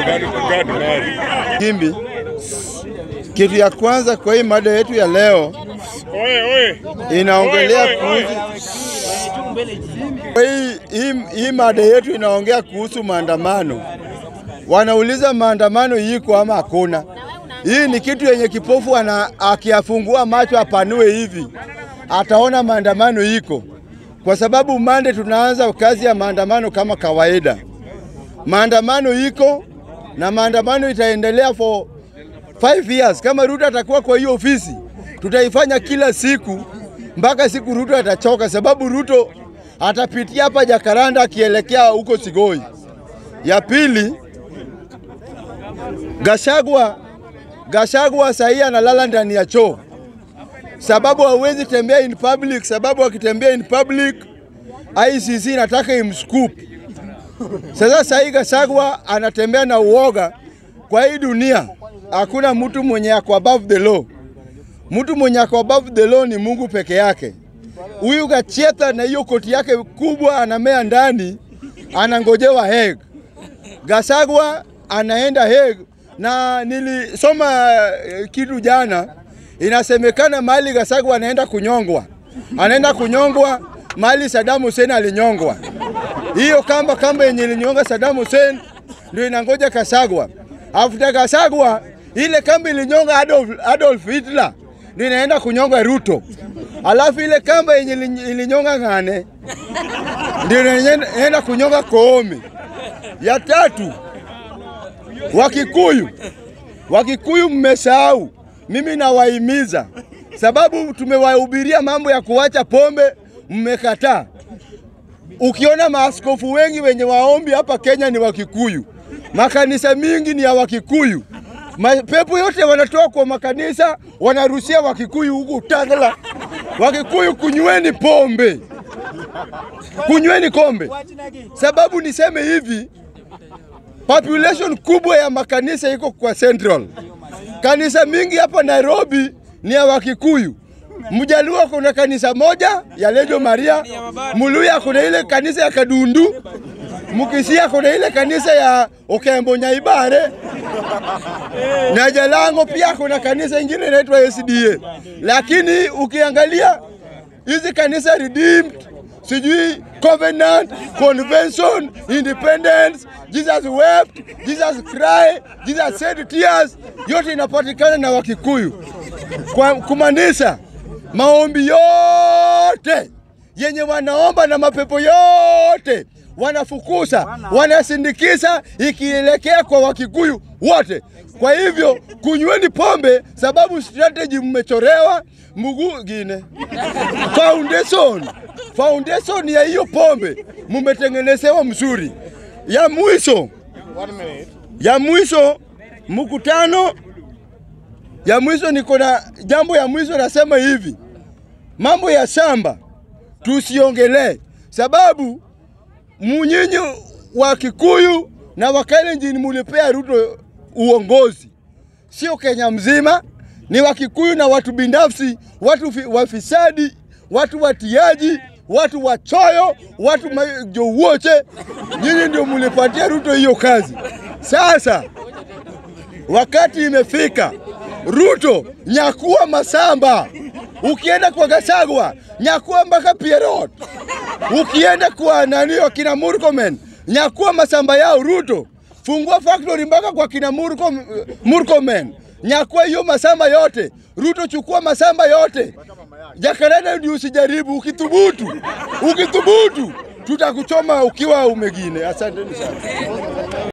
Kimbi, kitu ya kwanza kwa hii mada yetu ya leo inaongelea kuhusu hii mada yetu inaongea kuhusu maandamano. Wanauliza maandamano yiko ama hakuna. Hii ni kitu yenye kipofu akiafungua macho apanue hivi ataona maandamano yiko. Kwa sababu Monday tunaanza kazi ya maandamano kama kawaida. Maandamano yiko na maandamano itaendelea for 5 years. Kama Ruto atakuwa kwa hiyo ofisi, tutaifanya kila siku mpaka siku Ruto atachoka, sababu Ruto atapitia hapa Jakaranda akielekea huko Sigoi. Ya pili, Gachagua sahi analala ndani ya choo. Sababu hawezi tembea in public, sababu akitembea in public ICC nataka imscoop. Sasa sahi Gachagua anatembea na uoga. Kwa hii dunia hakuna mtu mwenye ako above the law. Mtu mwenye ako above the law ni Mungu peke yake. Huyu Gacheta na hiyo koti yake kubwa anamea ndani, anangojewa Hague. Gachagua anaenda Hague, na nilisoma kitu jana, inasemekana mahali Gachagua anaenda kunyongwa. Anaenda kunyongwa mahali Saddam Hussein alinyongwa. Hiyo kamba yenye ilinyonga Saddam Hussein ndio inangoja Gachagua. After Gachagua, ile kamba ilinyonga Adolf Hitler ndio inaenda kunyonga Ruto. Alafu ile kamba yenye ilinyonga Ngane ndio inaenda kunyonga Koome. Ya tatu, Wakikuyu mmesahau. Mimi nawahimiza, sababu tumewahubiria mambo ya kuacha pombe, mmekataa. Ukiona maaskofu wengi wenye waombi hapa Kenya ni Wakikuyu. Makanisa mingi ni ya Wakikuyu. Mapepo yote wanatoa kwa makanisa, wanarushia Wakikuyu huku Tangala. Wakikuyu, kunyweni pombe. Kunyweni kombe. Sababu niseme hivi, population kubwa ya makanisa iko kwa Central. Kanisa mingi hapa Nairobi ni ya Wakikuyu. Mjaluo kuna kanisa moja ya Lejo Maria, Muluya kuna ile kanisa ya Kadundu, Mukisia kuna ile kanisa ya Okembo Nyaibare, na Jalango pia kuna kanisa ingine inaitwa SDA. Lakini ukiangalia hizi kanisa Redeemed, sijui Covenant, Convention, Independence, Jesus wept, Jesus cried, Jesus shed tears, yote inapatikana na Wakikuyu. Kumaanisha maombi yote yenye wanaomba na mapepo yote wanafukuza, wanasindikisha ikielekea kwa Wakikuyu wote. Kwa hivyo kunyweni pombe, sababu strategy mmechorewa mguu gine. Foundation ya hiyo pombe mmetengenezewa mzuri. Ya mwisho mkutano ya mwisho, niko na jambo ya mwisho nasema hivi. Mambo ya shamba tusiongelee, sababu munyinyi wa Kikuyu na Wakalenjin mulipea Ruto uongozi. Sio Kenya mzima, ni Wakikuyu na watu binafsi, watu wafisadi, watu watiaji, watu wachoyo, watu majowoche. Nyinyi ndio mulipatia Ruto hiyo kazi. Sasa wakati imefika, Ruto nyakua masamba. Ukienda kwa Gachagua nyakua mpaka Pierrot. Ukienda kwa kina Murkomen nyakua masamba yao. Ruto fungua factory mpaka kwa kina Murkomen, nyakua hiyo masamba yote. Ruto chukua masamba yote. Jakaranda ndio usijaribu, ukithubutu tutakuchoma ukiwa umegine. Asanteni sana.